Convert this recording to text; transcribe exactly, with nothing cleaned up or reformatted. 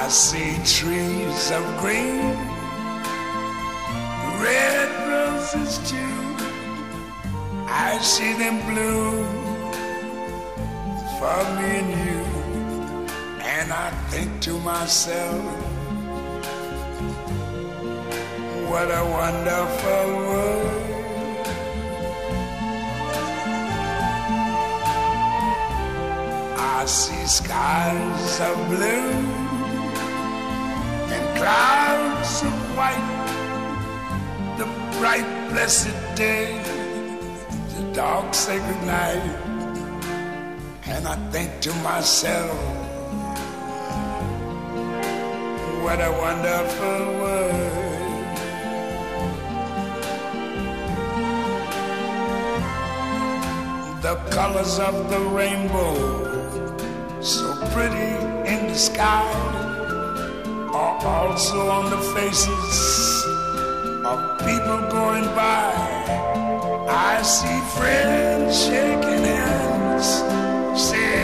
see trees of green, red roses too. I see them bloom for me and you. And I think to myself, what a wonderful world. I see skies of blue and clouds of white, the bright blessed day, the dark sacred night. And I think to myself, what a wonderful world. The colors of the rainbow, so pretty in the sky, are also on the faces of people going by. I see friends shaking hands, saying